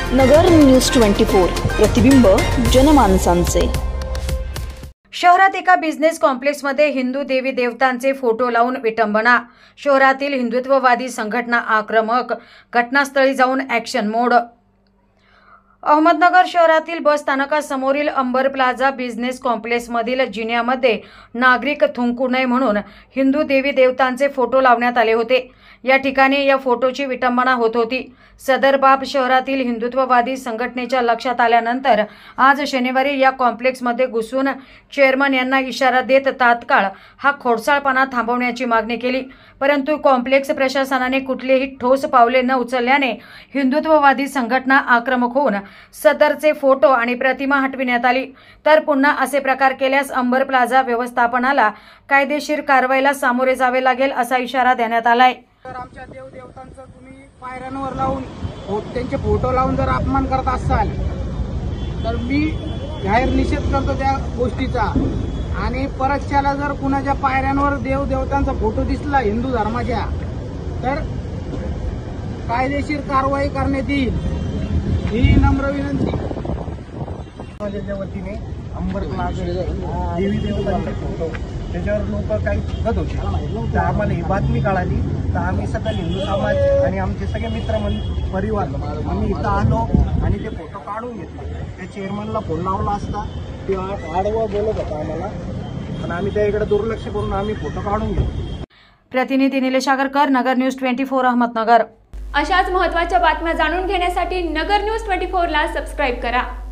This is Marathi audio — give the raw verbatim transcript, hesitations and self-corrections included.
नगर न्यूज ट्वेंटी फोर, प्रतिबिंब जनमानसांचे। शहरात एका बिझनेस कॉम्प्लेक्समध्ये हिंदू देवी देवतांचे फोटो लावून विटंबना। शहरातील हिंदुत्ववादी संघटना आक्रमक, घटनास्थळी जाऊन ॲक्शन मोड। अहमदनगर शहरातील बस स्थानकासमोरील अंबर प्लाझा बिझनेस कॉम्प्लेक्समधील जिन्यामध्ये नागरिक थुंकू नये म्हणून हिंदू देवी देवतांचे फोटो लावण्यात आले होते। या ठिकाणी या फोटोची विटंबना होत होती। सदर बाब शहरातील हिंदुत्ववादी संघटनेच्या लक्षात आल्यानंतर आज शनिवारी या कॉम्प्लेक्समध्ये घुसून चेअरमन यांना इशारा देत तात्काळ हा खोडसाळपणा थांबवण्याची मागणी केली, परंतु कॉम्प्लेक्स प्रशासनाने कुठलेही ठोस पावले न उचलल्याने हिंदुत्ववादी संघटना आक्रमक होऊन सदरचे फोटो आणि प्रतिमा हटविण्यात आली। तर पुन्हा असे प्रकार केल्यास अंबर प्लाझा व्यवस्थापनाला कायदेशीर कारवाईला सामोरे जावे लागेल असा इशारा देण्यात आलाय। तर आमच्या देव देवतांचा तुम्ही पायऱ्यांवर लावून त्यांचे फोटो लावून जर अपमान करत असाल तर मी जाहीर निषेध करतो त्या गोष्टीचा। आणि परतच्याला जर कुणाच्या पायऱ्यांवर देव देवतांचा फोटो दिसला हिंदू धर्माच्या तर कायदेशीर कारवाई करण्यात येईल ही नम्र विनंती। माझ्या वतीने अंबर प्लाझा देवी देवतांचे फोटो त्याच्यावर लोक काही बघत होते, तर आम्हाला ही बातमी कळाली, तर आम्ही सगळे हिंदू समाज आणि आमचे सगळे मित्र परिवार आम्ही इथं आलो आणि ते फोटो काढून घेतले। त्या चेअरमनला फोन लावला असता ते आडवा बोलत होता आम्हाला, पण आम्ही त्याकडे दुर्लक्ष करून आम्ही फोटो काढून घेतले। प्रतिनिधी Nilesh Agarkar, Nagar news twenty four, Ahmednagar. अशाच महत्त्वाच्या बातम्या जाणून घेण्यासाठी नगर न्यूज ट्वेंटी फोर ला सबस्क्राईब करा।